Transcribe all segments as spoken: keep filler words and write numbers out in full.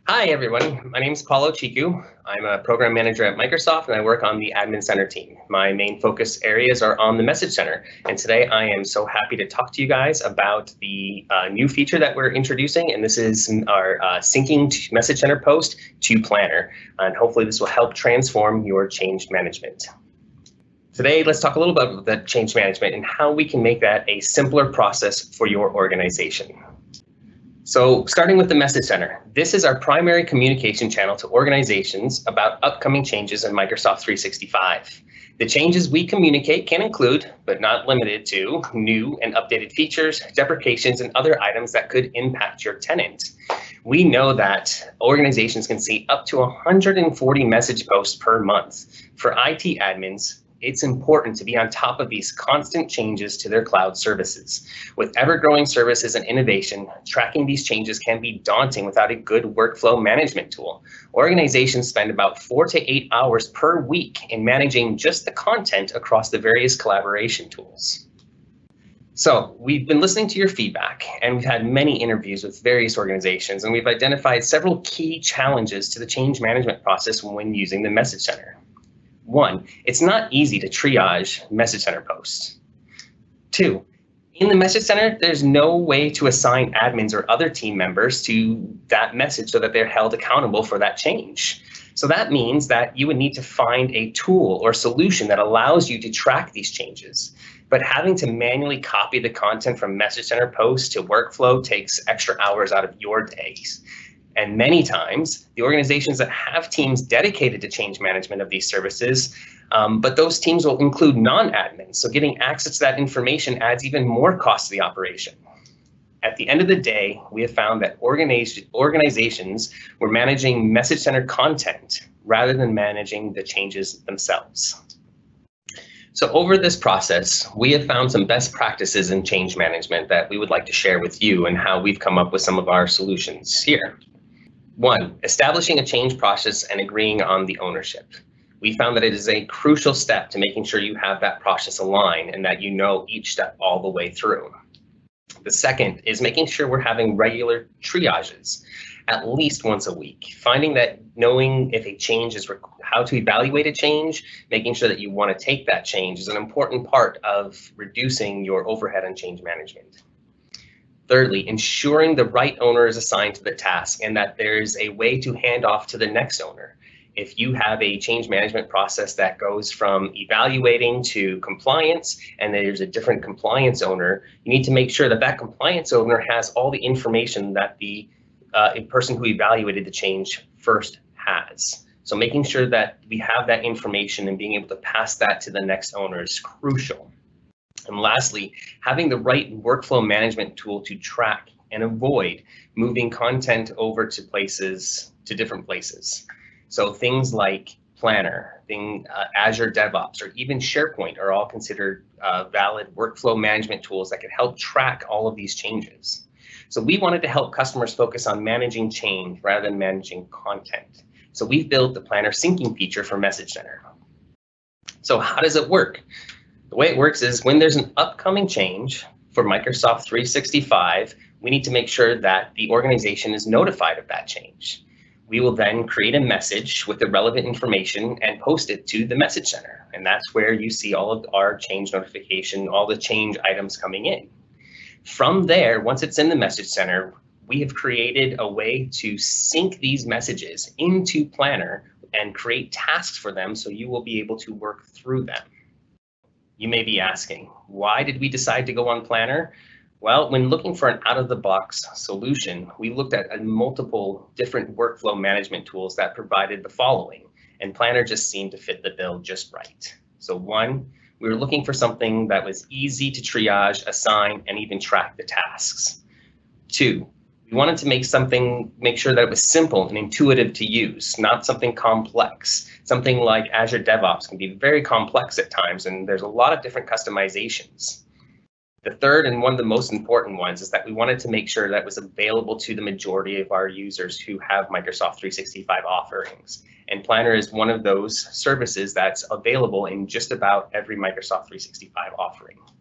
Hi, everyone. My name is Paulo Chiku. I'm a program manager at Microsoft, and I work on the Admin Center team. My main focus areas are on the Message Center, and today I am so happy to talk to you guys about the uh, new feature that we're introducing, and this is our uh, syncing to Message Center post to Planner, and hopefully this will help transform your change management. Today, let's talk a little bit about the change management and how we can make that a simpler process for your organization. So starting with the Message Center, this is our primary communication channel to organizations about upcoming changes in Microsoft three sixty-five. The changes we communicate can include, but not limited to, new and updated features, deprecations, and other items that could impact your tenant. We know that organizations can see up to one hundred forty message posts per month. For I T admins, it's important to be on top of these constant changes to their cloud services. With ever-growing services and innovation, tracking these changes can be daunting without a good workflow management tool. Organizations spend about four to eight hours per week in managing just the content across the various collaboration tools. So we've been listening to your feedback, and we've had many interviews with various organizations, and we've identified several key challenges to the change management process when using the Message Center. One, it's not easy to triage Message Center posts. Two, in the Message Center, there's no way to assign admins or other team members to that message so that they're held accountable for that change. So that means that you would need to find a tool or solution that allows you to track these changes. But having to manually copy the content from Message Center posts to workflow takes extra hours out of your days. And many times, the organizations that have teams dedicated to change management of these services, um, but those teams will include non-admins, so getting access to that information adds even more cost to the operation. At the end of the day, we have found that organiz- organizations were managing Message Center content rather than managing the changes themselves. So over this process, we have found some best practices in change management that we would like to share with you and how we've come up with some of our solutions here. One, establishing a change process and agreeing on the ownership. We found that it is a crucial step to making sure you have that process aligned and that you know each step all the way through. The second is making sure we're having regular triages at least once a week, finding that knowing if a change is how to evaluate a change, making sure that you want to take that change is an important part of reducing your overhead on change management. Thirdly, ensuring the right owner is assigned to the task and that there's a way to hand off to the next owner. If you have a change management process that goes from evaluating to compliance and there's a different compliance owner, you need to make sure that that compliance owner has all the information that the uh, person who evaluated the change first has. So making sure that we have that information and being able to pass that to the next owner is crucial. And lastly, having the right workflow management tool to track and avoid moving content over to places, to different places. So things like Planner, thing, uh, Azure DevOps, or even SharePoint are all considered uh, valid workflow management tools that can help track all of these changes. So we wanted to help customers focus on managing change rather than managing content. So we've built the Planner syncing feature for Message Center. So how does it work? The way it works is when there's an upcoming change for Microsoft three sixty-five, we need to make sure that the organization is notified of that change. We will then create a message with the relevant information and post it to the Message Center. And that's where you see all of our change notification, all the change items coming in. From there, once it's in the Message Center, we have created a way to sync these messages into Planner and create tasks for them so you will be able to work through them. You may be asking, why did we decide to go on Planner? Well, when looking for an out-of-the-box solution, we looked at multiple different workflow management tools that provided the following, and Planner just seemed to fit the bill just right. So one, we were looking for something that was easy to triage, assign, and even track the tasks. Two, we wanted to make something, make sure that it was simple and intuitive to use, not something complex. Something like Azure DevOps can be very complex at times, and there's a lot of different customizations. The third and one of the most important ones is that we wanted to make sure that it was available to the majority of our users who have Microsoft three sixty-five offerings. And Planner is one of those services that's available in just about every Microsoft three sixty-five offering.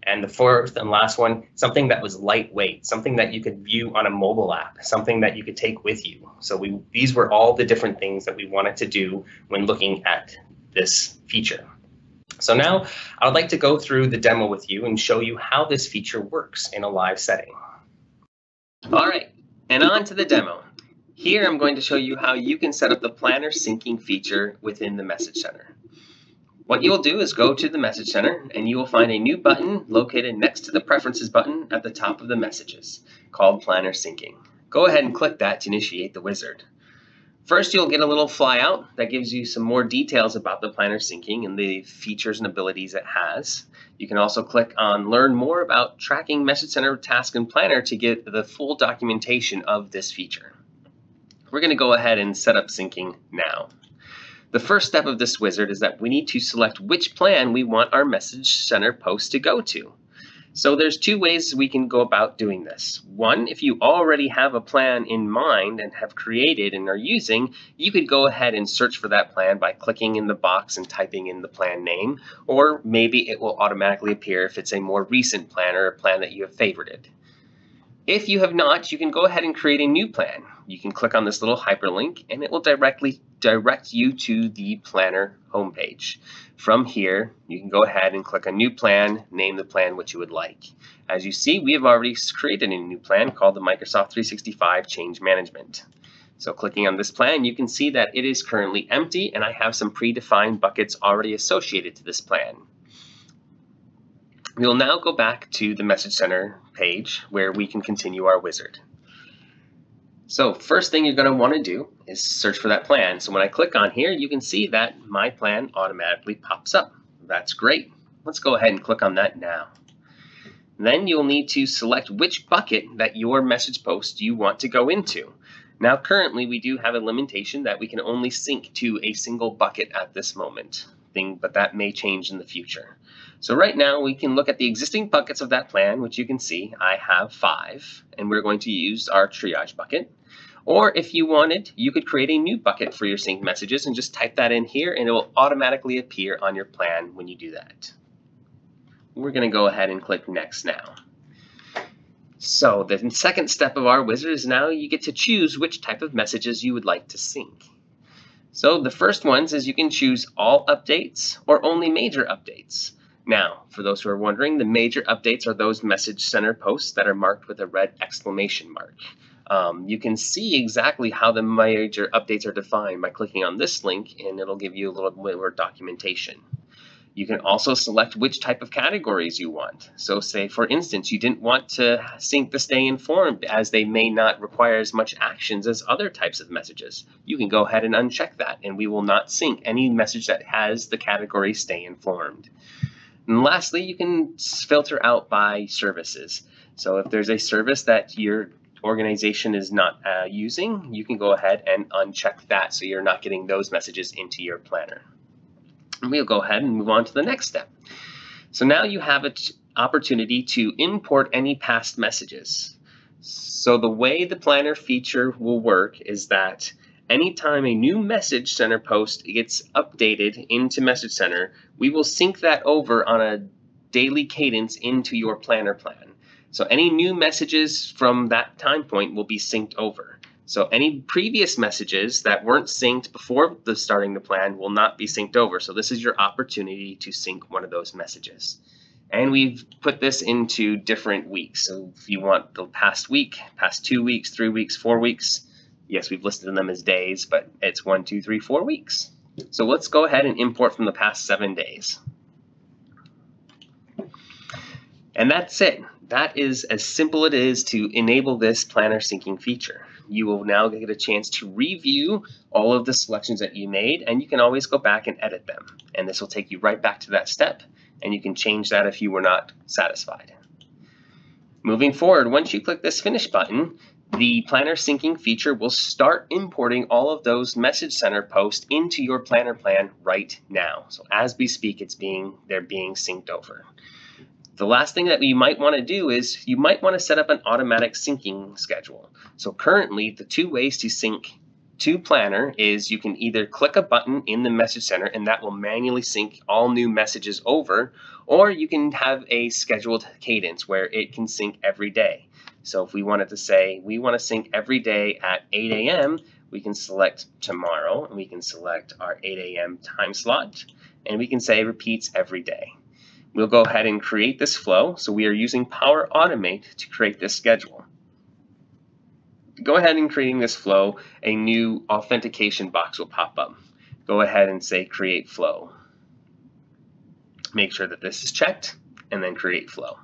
And the fourth and last one, something that was lightweight, something that you could view on a mobile app, something that you could take with you. So we, these were all the different things that we wanted to do when looking at this feature. So now I would like to go through the demo with you and show you how this feature works in a live setting. All right, and on to the demo. Here I'm going to show you how you can set up the planner syncing feature within the Message Center. What you will do is go to the Message Center and you will find a new button located next to the Preferences button at the top of the Messages called Planner Syncing. Go ahead and click that to initiate the wizard. First, you'll get a little flyout that gives you some more details about the planner syncing and the features and abilities it has. You can also click on Learn More about tracking Message Center Task and Planner to get the full documentation of this feature. We're going to go ahead and set up syncing now. The first step of this wizard is that we need to select which plan we want our Message Center post to go to. So there's two ways we can go about doing this. One, if you already have a plan in mind and have created and are using, you could go ahead and search for that plan by clicking in the box and typing in the plan name, or maybe it will automatically appear if it's a more recent plan or a plan that you have favorited. If you have not, you can go ahead and create a new plan. You can click on this little hyperlink and it will directly direct you to the planner homepage. From here, you can go ahead and click a new plan, name the plan what you would like. As you see, we have already created a new plan called the Microsoft three sixty-five Change Management. So clicking on this plan, you can see that it is currently empty and I have some predefined buckets already associated to this plan. We will now go back to the Message Center page where we can continue our wizard. So first thing you're going to want to do is search for that plan. So when I click on here, you can see that my plan automatically pops up. That's great. Let's go ahead and click on that now. Then you'll need to select which bucket that your message post you want to go into. Now currently we do have a limitation that we can only sync to a single bucket at this moment, thing, but that may change in the future. So right now we can look at the existing buckets of that plan, which you can see I have five, and we're going to use our triage bucket. Or if you wanted, you could create a new bucket for your synced messages and just type that in here and it will automatically appear on your plan when you do that. We're going to go ahead and click Next now. So the second step of our wizard is now you get to choose which type of messages you would like to sync. So the first ones is you can choose all updates or only major updates. Now, for those who are wondering, the major updates are those Message Center posts that are marked with a red exclamation mark. Um, you can see exactly how the major updates are defined by clicking on this link, and it'll give you a little bit more documentation. You can also select which type of categories you want. So say, for instance, you didn't want to sync the Stay Informed as they may not require as much actions as other types of messages. You can go ahead and uncheck that, and we will not sync any message that has the category Stay Informed. And lastly, you can filter out by services. So if there's a service that your organization is not uh, using, you can go ahead and uncheck that so you're not getting those messages into your planner. And we'll go ahead and move on to the next step. So now you have an opportunity to import any past messages. So the way the planner feature will work is that anytime a new Message Center post gets updated into Message Center, we will sync that over on a daily cadence into your planner plan. So any new messages from that time point will be synced over. So any previous messages that weren't synced before the starting the plan will not be synced over. So this is your opportunity to sync one of those messages. And we've put this into different weeks. So if you want the past week, past two weeks, three weeks, four weeks, yes, we've listed them as days, but it's one, two, three, four weeks. So let's go ahead and import from the past seven days. And that's it. That is as simple it is to enable this planner syncing feature. You will now get a chance to review all of the selections that you made, and you can always go back and edit them. And this will take you right back to that step, and you can change that if you were not satisfied. Moving forward, once you click this Finish button, the planner syncing feature will start importing all of those Message Center posts into your planner plan right now. So as we speak, it's being they're being synced over. The last thing that you might want to do is you might want to set up an automatic syncing schedule. So currently, the two ways to sync to Planner is you can either click a button in the message center and that will manually sync all new messages over, or you can have a scheduled cadence where it can sync every day. So if we wanted to say we want to sync every day at eight A M, we can select tomorrow and we can select our eight A M time slot and we can say repeats every day. We'll go ahead and create this flow. So we are using Power Automate to create this schedule. Go ahead and creating this flow, a new authentication box will pop up. Go ahead and say create flow. Make sure that this is checked and then create flow.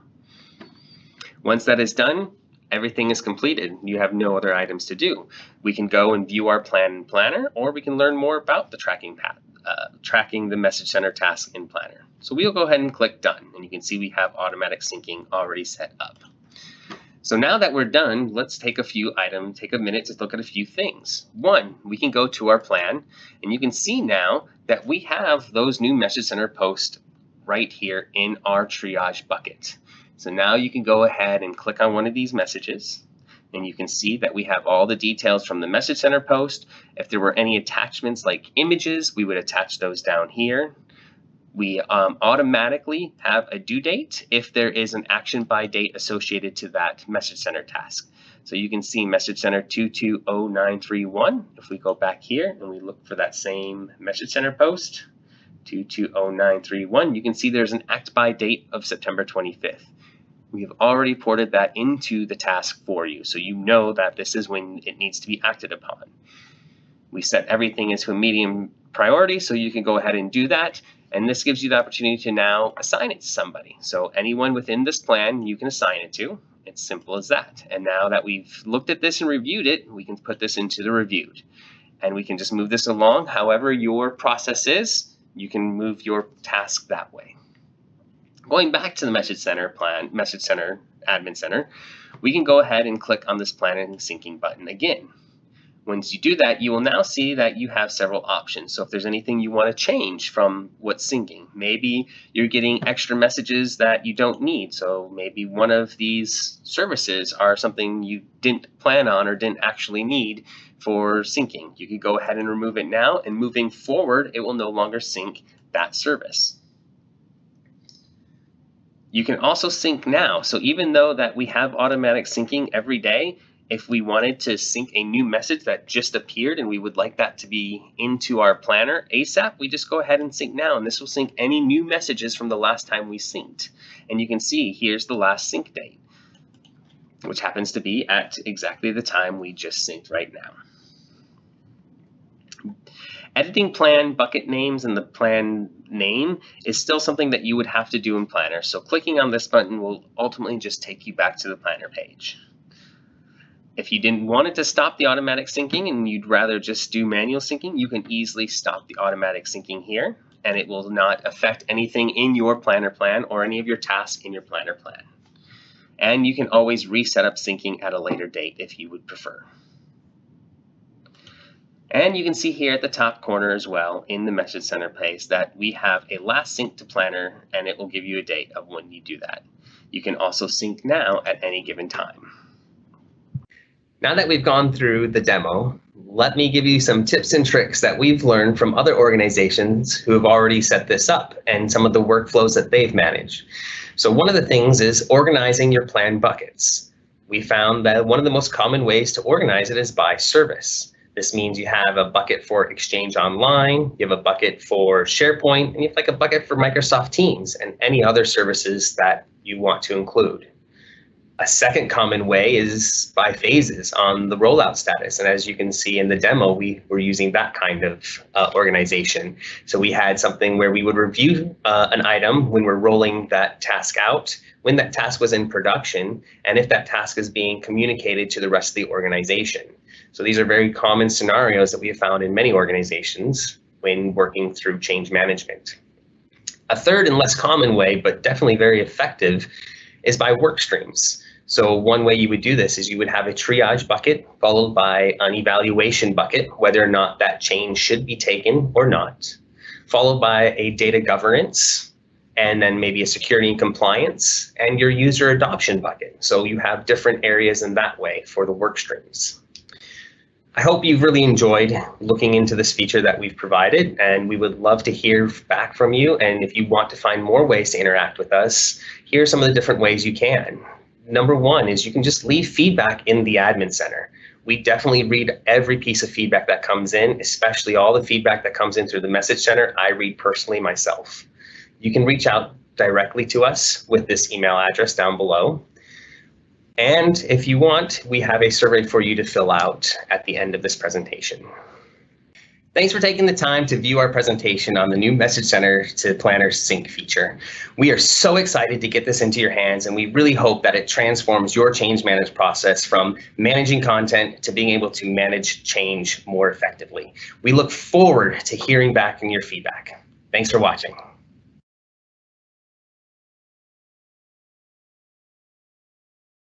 Once that is done, everything is completed. You have no other items to do. We can go and view our plan in Planner, or we can learn more about the tracking path, uh, tracking the message center task in Planner. So we'll go ahead and click done, and you can see we have automatic syncing already set up. So now that we're done, let's take a few items, take a minute to look at a few things. One, we can go to our plan, and you can see now that we have those new message center posts right here in our triage bucket. So now you can go ahead and click on one of these messages, and you can see that we have all the details from the message center post. If there were any attachments like images, we would attach those down here. We um, automatically have a due date if there is an action by date associated to that message center task. So you can see message center two two zero nine three one. If we go back here and we look for that same message center post, two two zero nine three one, you can see there's an act by date of September twenty-fifth. We have already ported that into the task for you, so you know that this is when it needs to be acted upon. We set everything into a medium priority, so you can go ahead and do that. And this gives you the opportunity to now assign it to somebody. So anyone within this plan you can assign it to. It's simple as that. And now that we've looked at this and reviewed it, we can put this into the reviewed. And we can just move this along. However your process is, you can move your task that way. Going back to the message center plan, message center, admin center, we can go ahead and click on this plan and syncing button again. Once you do that, you will now see that you have several options. So if there's anything you want to change from what's syncing, maybe you're getting extra messages that you don't need. So maybe one of these services are something you didn't plan on or didn't actually need for syncing. You could go ahead and remove it now, and moving forward, it will no longer sync that service. You can also sync now. So even though that we have automatic syncing every day, if we wanted to sync a new message that just appeared and we would like that to be into our planner ASAP, we just go ahead and sync now, and this will sync any new messages from the last time we synced. And you can see here's the last sync date, which happens to be at exactly the time we just synced right now. Editing plan bucket names and the plan name is still something that you would have to do in Planner. So clicking on this button will ultimately just take you back to the Planner page. If you didn't want it to stop the automatic syncing and you'd rather just do manual syncing, you can easily stop the automatic syncing here, and it will not affect anything in your Planner plan or any of your tasks in your Planner plan. And you can always reset up syncing at a later date if you would prefer. And you can see here at the top corner as well in the message center place that we have a last sync to Planner, and it will give you a date of when you do that. You can also sync now at any given time. Now that we've gone through the demo, let me give you some tips and tricks that we've learned from other organizations who have already set this up and some of the workflows that they've managed. So one of the things is organizing your plan buckets. We found that one of the most common ways to organize it is by service. This means you have a bucket for Exchange Online, you have a bucket for SharePoint, and you have like a bucket for Microsoft Teams and any other services that you want to include. A second common way is by phases on the rollout status. And as you can see in the demo, we were using that kind of uh, organization. So we had something where we would review uh, an item when we're rolling that task out, when that task was in production, and if that task is being communicated to the rest of the organization. So these are very common scenarios that we have found in many organizations when working through change management. A third and less common way, but definitely very effective, is by work streams. So one way you would do this is you would have a triage bucket followed by an evaluation bucket, whether or not that change should be taken or not, followed by a data governance, and then maybe a security and compliance, and your user adoption bucket. So you have different areas in that way for the work streams. I hope you've really enjoyed looking into this feature that we've provided, and we would love to hear back from you. And if you want to find more ways to interact with us, here are some of the different ways you can. Number one is you can just leave feedback in the admin center. We definitely read every piece of feedback that comes in, especially all the feedback that comes in through the message center. I read personally myself. You can reach out directly to us with this email address down below. And if you want, we have a survey for you to fill out at the end of this presentation. Thanks for taking the time to view our presentation on the new Message Center to Planner Sync feature. We are so excited to get this into your hands, and we really hope that it transforms your change management process from managing content to being able to manage change more effectively. We look forward to hearing back from your feedback. Thanks for watching.